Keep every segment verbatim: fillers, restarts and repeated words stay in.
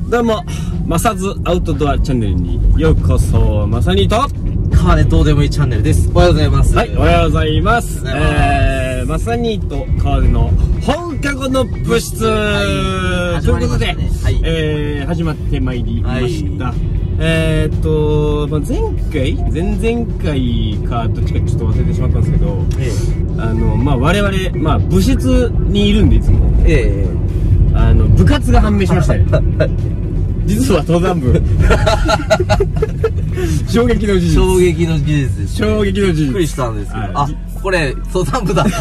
どうも、マサズアウトドアチャンネルにようこそ。マサニーと川根どうでもいいチャンネルです。おはようございます。 はい、おはようございます。えー、マサニーと川根の放課後の部室、はい、ということで、はい、えー、始まってまいりました。はい、えーっと、まあ、前回前々回かどっちかちょっと忘れてしまったんですけど、ええ、あの、まあ、我々、まあ、部室にいるんでいつも、ええ、あの部活が判明しましたね。実は登山部。衝撃の事実。 衝撃の事実です、 ね。衝撃の事実。 びっくりしたんですけど、はい、あ、これ登山部だった。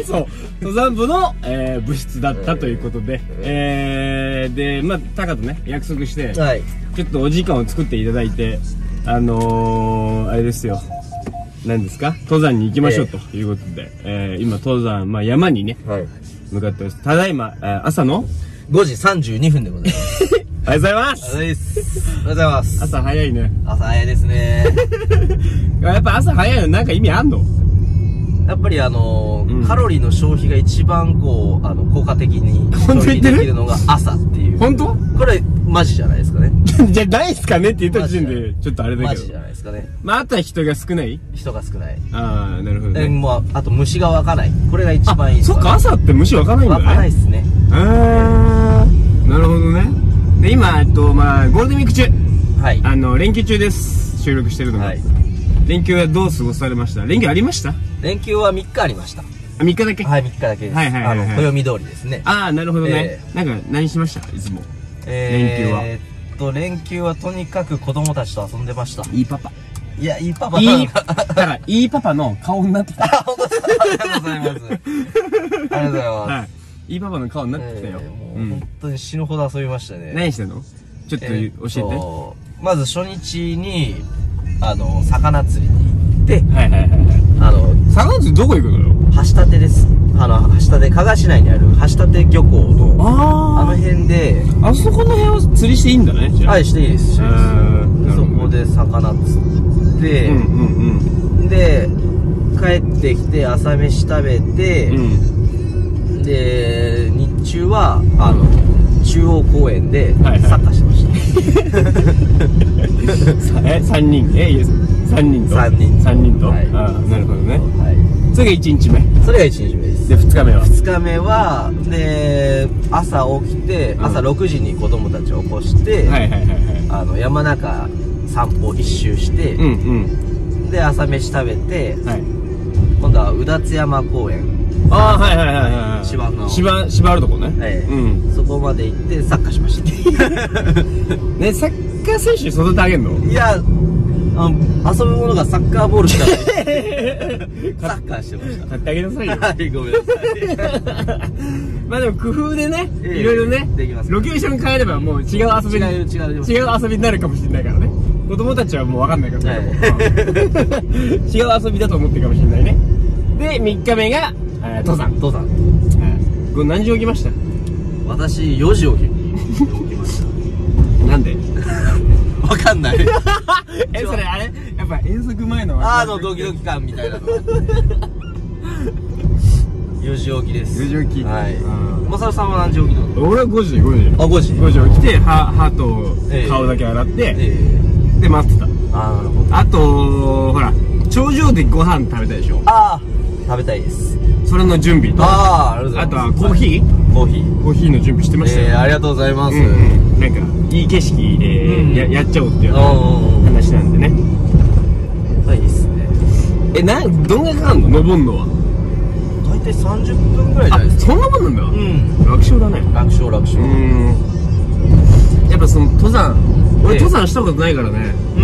そう、登山部の、えー、部室だったということで、えー、で、まあ、タカとね約束して、はい、ちょっとお時間を作っていただいて、あのー、あれですよ。何ですか？登山に行きましょうということで、えー、えー、今登山、まあ山にね、はい、向かってます。ただいま、朝のごじさんじゅうにふんでございます。 おはようございます。 おはようございます。 朝早いね。 朝早いですね。 やっぱ朝早いのなんか意味あんの？ やっぱりあのーうん、カロリーの消費が一番こう、あの、効果的に消費できるのが朝っていう。 本当？ これ、マジじゃないですかね。 じゃないっすかねって言った時点で、ちょっとあれだけど。 マジじゃないですかね。 まあ、あとは人が少ない？ 人が少ない。 ああ、なるほどね。 もう、あと虫が湧かない。これが一番いいです。 そっか、朝って虫湧かないんだね。 湧かないっすね。 へー。なるほどね。で、今、えっと、まあ、ゴールデンウィーク中。はい。あの、連休中です。収録してるのが。はい。連休はどう過ごされました？連休ありました？ 連休はみっかありました。 あ、みっかだけ？ はい、みっかだけです。はいはいはい、はい。あの、暦通りですね。 ああ、なるほどね。えー、なんか、何しました？いつも。 えー、連休は。えーっと、連休はとにかく子供たちと遊んでました。 いいパパ。 いや、いいパパ。 いい、だから、いいパパの顔になってきた。 あ、本当ですか？ありがとうございます。ありがとうございます。はい。 いいパパの顔になってきたよ。 もう本当に死ぬほど遊びましたね。 何してんの？ちょっと教えて。 まず初日に、あの、魚釣りに行って、 はいはいはいはい。あの、魚釣りどこ行くのよ？ 橋立です。あの、橋立、加賀市内にある橋立漁港の、あの辺で、 あそこの辺は釣りしていいんだね、 はい、していいです。そこで魚釣って、で、帰ってきて朝飯食べて、で、日中は、あの、中央公園でサッカーしてました。 え、三人？え、いや、三人と？ 三人。 三人と？ああ、なるほどね。はい。それが一日目。 それが一日目です。 で、二日目は？ 二日目は、で、朝起きて、朝六時に子供たちを起こして、はいはいはいはい。あの、山中散歩一周して、うんうん。で、朝飯食べて、はい。今度はうだつ山公園。 ああ、はいはいはいはい。 芝の。 芝、芝あるとこね。はい。 うん。そこまで行ってサッカーしました。 ね、サッカー選手育ててあげんの？ いや、あの、遊ぶものがサッカーボールしかない。サッカーしてました。 買ってあげなさいよ。 はい、ごめんなさい。 まあでも工夫でね、いろいろね、ロケーション変えればもう違う遊びに、違う、違う、違う遊びになるかもしれないからね。子供たちはもうわかんないから、違う遊びだと思ってるかもしれないね。で、みっかめが、登山。 登山。 これ何時起きました？ 私、よじ起き、起きました。 なんで？ わかんない。 え、それあれやっぱ遠足前のあのドキドキ感みたいなのよじ起きです。 よじ起き。 はい。まさるさんは何時起きなの？ 俺はごじ、ごじ。 あ、ごじ。 ごじ起きて、歯、歯と顔だけ洗って、で、待ってた。 ああ、なるほど。 あと、ほら、頂上でご飯食べたでしょ？ああ、食べたいです。 それの準備と、ああ、あとはコーヒー？コーヒー。コーヒーの準備してましたよ。 ええ、ありがとうございます。 なんか、いい景色でや、やっちゃおうっていう話なんでね。 はい、いいっすね。 え、な、どんぐらいかかんの？登んのは。 大体さんじゅっぷんぐらいじゃないですか。 そんなもんなんだ。うん。楽勝だね。 楽勝、楽勝。うん。 やっぱその登山、俺登山したことないからね。うん。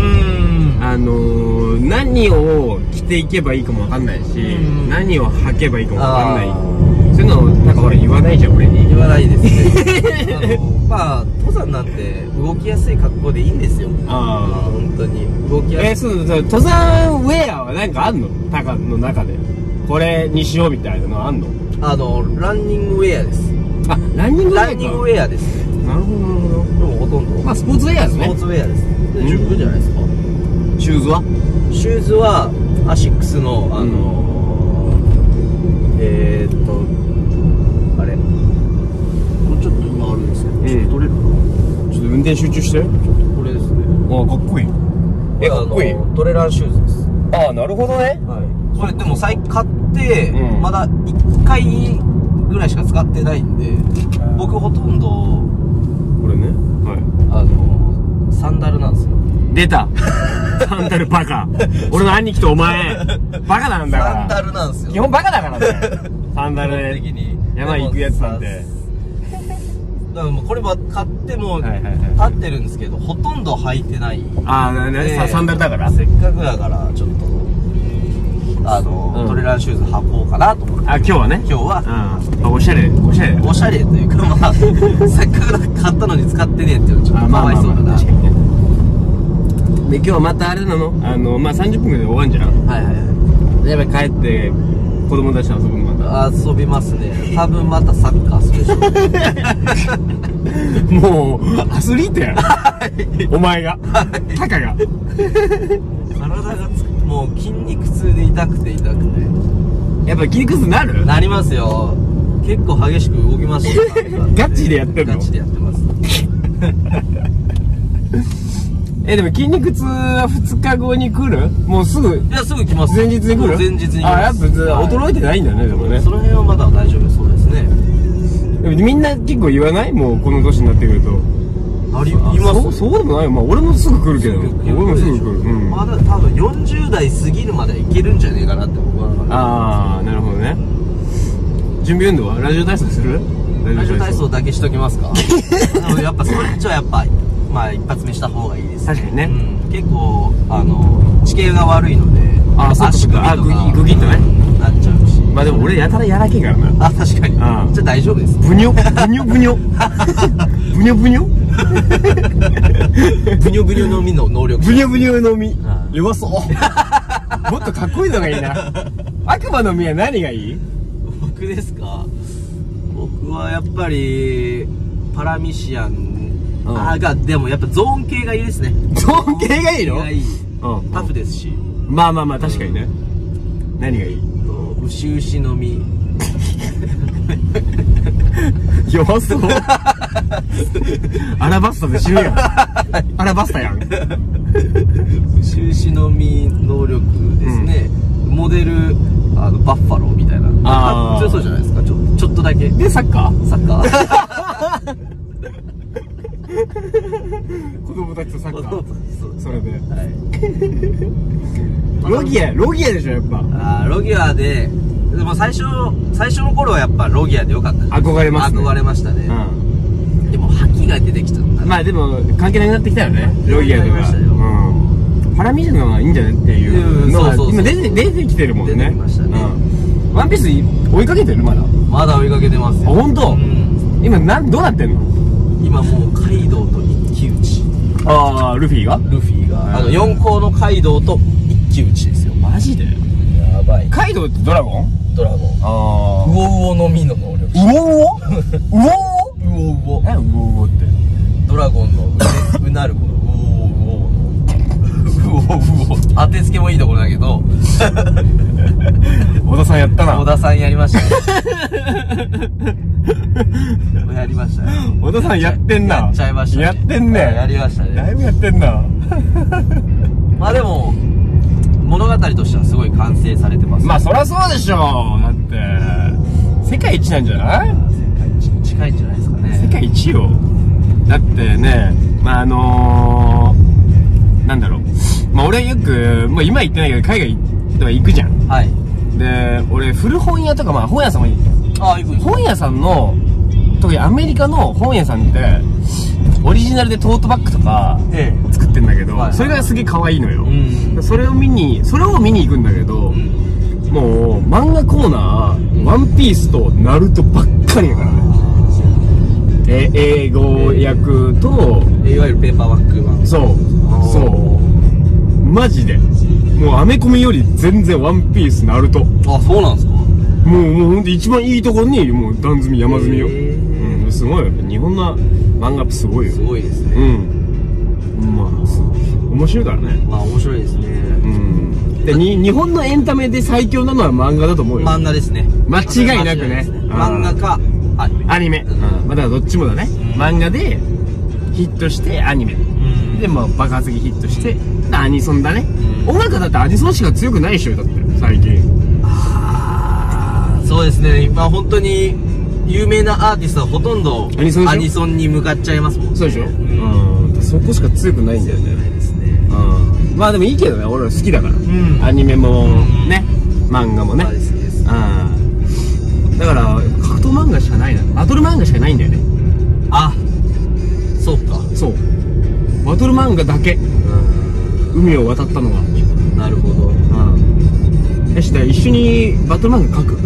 あのー、何を着ていけばいいかもわかんないし、何を履けばいいかもわかんない。そういうのをなんか俺言わないじゃん、俺に。 言わないですね。まあ、登山なんて動きやすい格好でいいんですよ。ああ。本当に。動きやすい。 え、そう、そう、登山ウェアはなんかあんの？タカの中で。これにしようみたいなのあんの？ あの、ランニングウェアです。 あ、ランニングウェアか。 ランニングウェアですね。 なるほど、なるほど。 でもほとんど。 まあ、スポーツウェアですね。 スポーツウェアです。で、十分じゃないですか。 シューズは？ シューズは、アシックスの、あのー、えーっと、あれ。もうちょっと今あるんですけど、ちょっと取れるかな？ちょっと運転転集中してる。 これですね。 ああ、かっこいい。え、かっこいい。 トレランシューズです。 ああ、なるほどね。 はい。これでも最近買って、まだいっかいぐらいしか使ってないんで、僕ほとんどこれね、はい、 あのサンダルなんですよ。 出たサンダルバカ。俺の兄貴とお前バカなんだから。 サンダルなんですよ。 基本バカだからね。サンダルで山行くやつなんて。 だからもうこれは買っても立ってるんですけど、ほとんど履いてない。 ああ、ね、サンダルだから。 せっかくだからちょっとあの、うん、トレランシューズ履こうかなと思って。 あ、今日はね。 今日は、 うん、あ、おしゃれ、おしゃれ。 おしゃれというか、まあ、せっかく買ったのに使ってねえっていうのはちょっとかわいそうだな。確かにね。 で、今日はまたあれなのあの、まあ、さんじゅっぷんで終わんじゃん。 はいはいはい。 やっぱり帰って、子供たちと遊ぶのまた。 遊びますね。多分またサッカーするでしょ。もう、アスリートやん。お前が。タカが。 体がつく。もう筋肉痛で痛くて痛くて。 やっぱ筋肉痛なる？ なりますよ。結構激しく動きました。 ガチでやってるの？ ガチでやってます。 え、でも筋肉痛はふつかごに来る？もうすぐ？ いや、すぐ来ます。 前日に来る？ 前日に来ます。 あ、やっぱ衰えてないんだね、でもね。 その辺はまだ大丈夫そうですね。 でもみんな結構言わない？もうこの年になってくると。 あります。 そうでもないよ。まあ俺もすぐ来るけど。俺もすぐ来る。 まだ多分よんじゅうだい過ぎるまでいけるんじゃねえかなって僕は。 ああ、なるほどね。準備運動はラジオ体操する？ ラジオ体操だけしときますか。やっぱストレッチはやっぱまあ一発目した方がいいです。 確かにね。 結構あの地形が悪いので、 足首とかグギッとねなっちゃうし。 まあでも俺やたらやらけえからな。 あ、確かに。じゃあ大丈夫です。 ブニョブニョブニョブニョブニョブニョブニョのみの能力。 ブニョブニョのみ弱そう。もっとかっこいいのがいいな。悪魔の実は何がいい？ 僕ですか？僕はやっぱりパラミシアンあが、でもやっぱゾーン系がいいですね。 ゾーン系がいいの？ タフですし。 まあまあまあ確かにね。何がいい？ 牛牛の実。 弱そう。アラバスタで死ぬやん。アラバスタやん。 牛牛の実能力ですね。モデルあのバッファローみたいな。ああ、強そうじゃないですか。ちょちょっとだけ。 でサッカー？ サッカー。 子供たちとサッカー。それで。 はい。 ロギア、ロギアでしょやっぱ。 ああ、ロギアで。でも最初最初の頃はやっぱロギアでよかった。 憧れますね。 憧れましたね。でも覇気が出てきたんだ。 まあでも関係なくなってきたよね。ロギアとか。パラミシャのがいいんじゃないっていうのが今出て出てきてるもんね。 出てきましたね。 ワンピース追いかけてるまだ？ まだ追いかけてますよ。 あ、本当？今なんどうなってんの？ 今もうカイドウと一騎打ち。 ああ、ルフィが？ ルフィがあの四皇のカイドウと一騎打ちですよ。 マジで？やばい。カイドウってドラゴン？ ドラゴン。ああ。ウオウオの実の能力。 ウオウオ？ウオウオ？ ウオウオ。 何ウオウオって？ ドラゴンのうなるこのウオウオの。ウオウオ。当てつけもいいところだけど。 小田さんやったな。 小田さんやりましたね。やりましたね。 小田さんやってんな。 やっちゃいましたね。 やってんね。 やりましたね。 だいぶやってんな。 まあでも物語としてはすごい完成されてます。 まあそりゃそうでしょ。だって世界一なんじゃない？ 世界一に近いんじゃないですかね。 世界一よ。だってね、まああのー、なんだろう。まあ俺よく、まあ今言ってないけど海外とか行くじゃん。 はい。 で、俺古本屋とかまあ本屋さんもああ行くんですか？ 本屋さんの特にアメリカの本屋さんってオリジナルでトートバッグとか作ってんだけど、それがすげえ可愛いのよ。うん、それを見にそれを見に行くんだけど、うん、もう漫画コーナー、うん、ワンピースとナルトばっかりやからね。え英語訳と、 えー、いわゆるペーパーバッグ版。 そうそうマジでもうアメコミより全然ワンピースナルト。 あ、そうなんですか？ もうもうほんと一番いいところにもう段積み山積みよ。うん、すごいよね。日本の漫画ってすごいよ。 すごいですね。 うん。まあ面白いからね。 まあ面白いですね。 うん。でに日本のエンタメで最強なのは漫画だと思うよ。 漫画ですね。 間違いなくね。 漫画かアニメ。アニメ。うん。まあだからどっちもだね。漫画でヒットしてアニメでも爆発的ヒットしてアニソンだね。音楽だってアニソンしか強くないでしょだって最近。 ああそうですね。今本当に有名なアーティストはほとんどアニソンアニソンに向かっちゃいますもんね。 そうでしょ。うん、そこしか強くないんだよね。うん、まあでもいいけどね、俺は好きだから、うん、アニメもね、漫画もね。だから格闘漫画しかないな、バトル漫画しかないんだよね。 あ、そうか。 そう、バトル漫画だけ、うん、海を渡ったのが。 なるほど。 うん、よし、じゃあ一緒にバトル漫画描く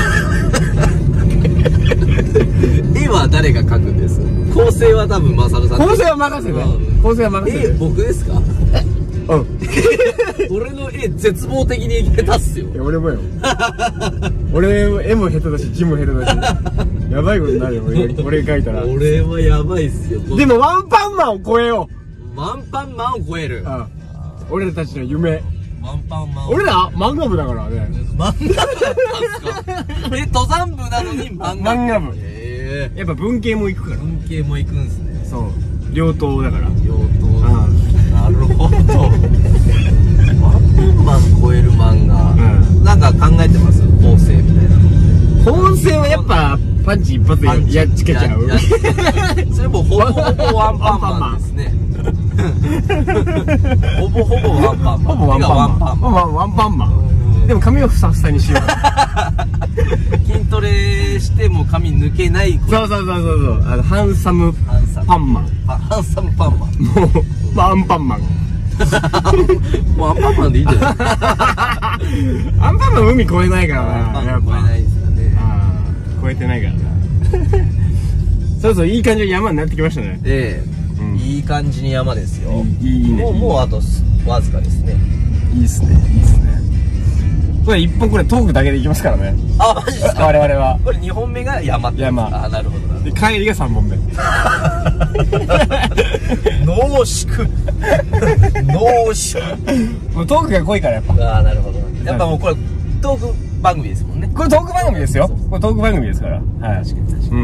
絵は誰が描くんです？構成は多分マサルさん。 構成は任せて、構成は任せて。 え、僕ですか？うん。俺の絵絶望的に描けたっすよ。 いや俺もよ。俺絵も下手だし字も下手だしやばいことになるよ。俺俺描いたら。 俺はやばいっすよ。 でもワンパンマンを超えよう。ワンパンマンを超える。ああ、 俺たちの夢。 ワンパンマン。 俺ら漫画部だからね。 漫画部だったんすか？え、登山部なのに漫画部。 漫画部。へえ。やっぱ文系も行くから。 文系も行くんすね。 そう。両党だから。 両党。なるほど。ワンパンマン超える漫画、うん、なんか考えてます？構成みたいな。 構成はやっぱパンチ一発でやっつけちゃう。 それもほぼほぼワンパンマンですね。ほぼほぼワンパンマン。 ほぼワンパンマン。ワンパンマン。でも髪をふさふさにしよう。 筋トレしても髪抜けない。 そうそうそうそうそう。あのハンサムパンマン。 ハンサムパンマン。 もうワンパンマン。 もうアンパンマンでいいんじゃない？ アンパンマン海越えないからな。 やっぱ越えないですよね。 越えてないからな。そうそう、いい感じの山になってきましたね。 ええ、うん、いい感じに山ですよ。 いいね。 もうもうあとわずかですね。 いいっすね、いいっすね。これ一本これトークだけでいきますからね。 あ、マジですか？ 我々は。 これ二本目が山って。 山。 あ、なるほど。 で帰りが三本目。 濃縮。濃縮。 もうトークが濃いからやっぱ。 ああ、なるほど。やっぱもうこれトーク番組ですもんね。 これトーク番組ですよ。これトーク番組ですから。はい。確かに確かに。うん。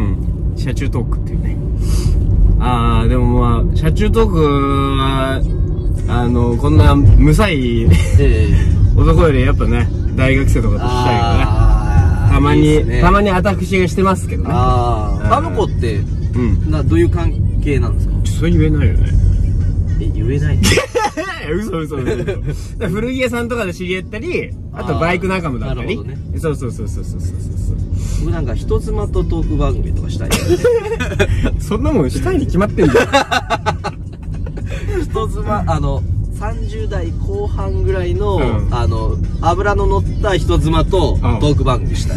車中トークっていうね。ああ、でもまあ車中トークはあのこんな無才男よりやっぱね大学生とかとしたいよね。たまにたまに私がしてますけどね。 ああ。あの子ってなどういう関係なんですか？ それ言えないよね。 え、言えない？ 嘘嘘嘘。古着屋さんとかで知り合ったり、あとバイク仲間だったり。そうそうそうそうそうそうそう。 僕なんか人妻とトーク番組とかしたい。 そんなもんしたいに決まってんじゃん。 人妻、あのさんじゅう代後半ぐらいの、うん、あの脂の乗った人妻とトーク番組したい。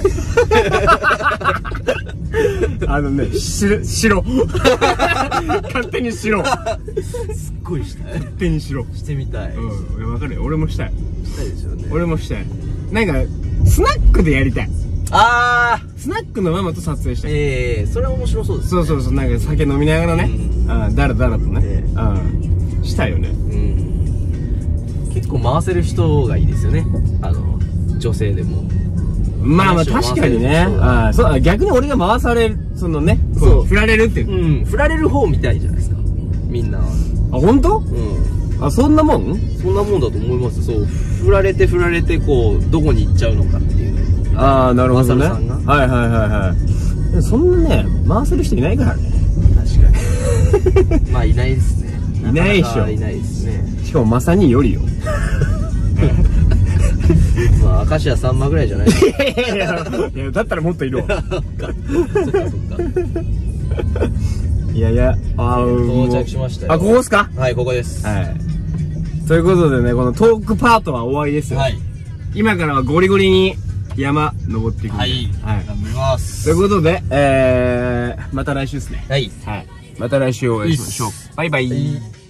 あのね、し、しろ。勝手にしろ。 すっごいしたい。 勝手にしろ。 してみたい。 うん、わかるよ。俺もしたい。 したいですよね。 俺もしたい。なんか、スナックでやりたい。 あー。スナックのママと撮影したい。 ええー、それは面白そうですね。 そうそうそう、なんか酒飲みながらね。うん、だらだらとね。えー、うん。したいよね。うん。 結構回せる人がいいですよね。あの、女性でも。 まあまあ確かにね。ああ、そう、逆に俺が回される、そのね、そう、振られるっていう。 うん、振られる方みたいじゃないですか。みんな。あ、 本当？うん。あ、そんなもん？ そんなもんだと思います。そう、振られて振られて、こう、どこに行っちゃうのかっていう。 ああ、なるほどね。はいはいはいはい。そんなね、回せる人いないからね。 確かに。まあ、いないですね。 いないでしょ。 いないですね。 しかもまさによりよ。 まあ、明石家さんまぐらいじゃないですか。 いやいや、だったらもっといるわ。そっかそっか。いやいや、あー、 到着しましたよ。 あ、ここですか？ はい、ここです。 はい。ということでね、このトークパートは終わりですよ。はい。今からはゴリゴリに山登っていくんで。はい。はい。頑張ります。ということで、えー、また来週ですね。はい。はい。また来週お会いしましょう。バイバイ。